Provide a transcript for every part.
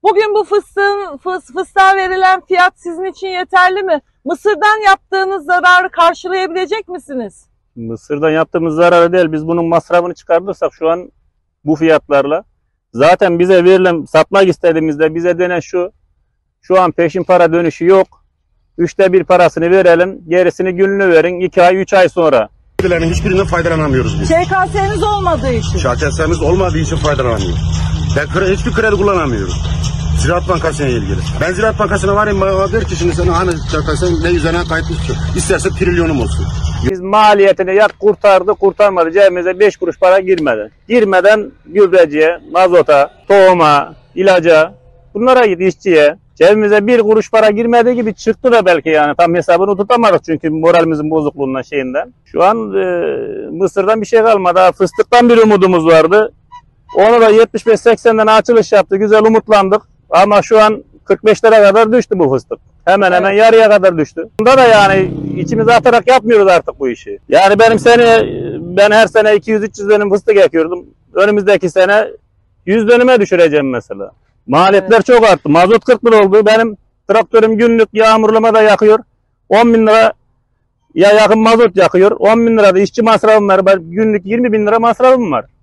Bugün bu fıstığa verilen fiyat sizin için yeterli mi? Mısırdan yaptığınız zararı karşılayabilecek misiniz? Mısırdan yaptığımız zararı değil. Biz bunun masrafını çıkartırsak şu an bu fiyatlarla. Zaten bize verilen, satmak istediğimizde bize denen şu an peşin para dönüşü yok. 3'te 1 parasını verelim, gerisini gününü verin 2 ay 3 ay sonra. Hiçbirinden faydalanamıyoruz biz. ŞKS'niz olmadığı için. ŞKS'miz olmadığı için faydalanamıyoruz. Ben hiçbir kredi kullanamıyorum. Ziraat Bankası'na ilgili. Ben Ziraat Bankası'na varayım, bana der ki şimdi sana hani ÇKS ne üzerine kayıtlı tutuyor. İsterse trilyonum olsun. Biz maliyetini ya kurtardı kurtarmadı, cebimize 5 kuruş para girmedi. Girmeden gübreciye, mazota, tohuma, ilaca, bunlara git, işçiye. Cebimize 1 kuruş para girmediği gibi çıktı da belki yani. Tam hesabını tutamadık çünkü moralimizin bozukluğundan şeyinden. Şu an Mısır'dan bir şey kalmadı. Fıstıktan bir umudumuz vardı. Onu da 75-80'den açılış yaptı. Güzel umutlandık. Ama şu an 45'lere kadar düştü bu fıstık. Hemen hemen yarıya kadar düştü. Bunda da yani içimize atarak yapmıyoruz artık bu işi. Yani ben her sene 200-300 dönüm fıstık ekiyordum. Önümüzdeki sene 100 dönüme düşüreceğim mesela. Maliyetler çok arttı. Mazot 40 lira oldu. Benim traktörüm günlük yağmurlamada yakıyor. 10 bin lira ya yakın mazot yakıyor. 10 bin lira da işçi masrafım var. Günlük 20 bin lira masrafım var.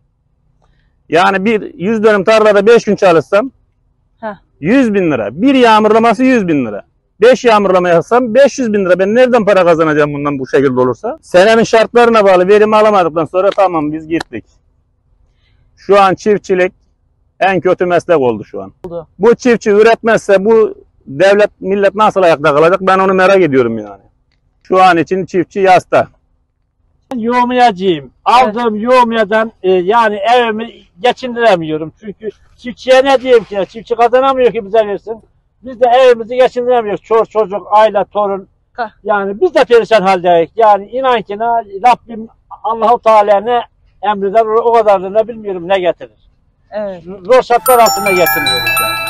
Yani 100 dönüm tarlada 5 gün çalışsam 100 bin lira. Bir yağmurlaması 100 bin lira. 5 yağmurlama yapsam 500 bin lira. Ben nereden para kazanacağım bundan bu şekilde olursa? Senenin şartlarına bağlı verim alamadıktan sonra tamam biz gittik. Şu an çiftçilik en kötü meslek oldu şu an. Bu çiftçi üretmezse bu devlet millet nasıl ayakta kalacak ben onu merak ediyorum yani. Şu an için çiftçi yasta. Yoğumyacıyım. Aldığım yoğumyadan yani evimi geçindiremiyorum. Çünkü çiftçiye ne diyeyim ki? Çiftçi kazanamıyor ki bize versin. Biz de evimizi geçindiremiyoruz. Çocuk, aile, torun. Yani biz de perişan haldeyiz. Yani inan ki Rabbim Allah-u Teala ne emreder o kadarını bilmiyorum ne getirir. Evet. Zor şartlar altında geçiniyoruz yani.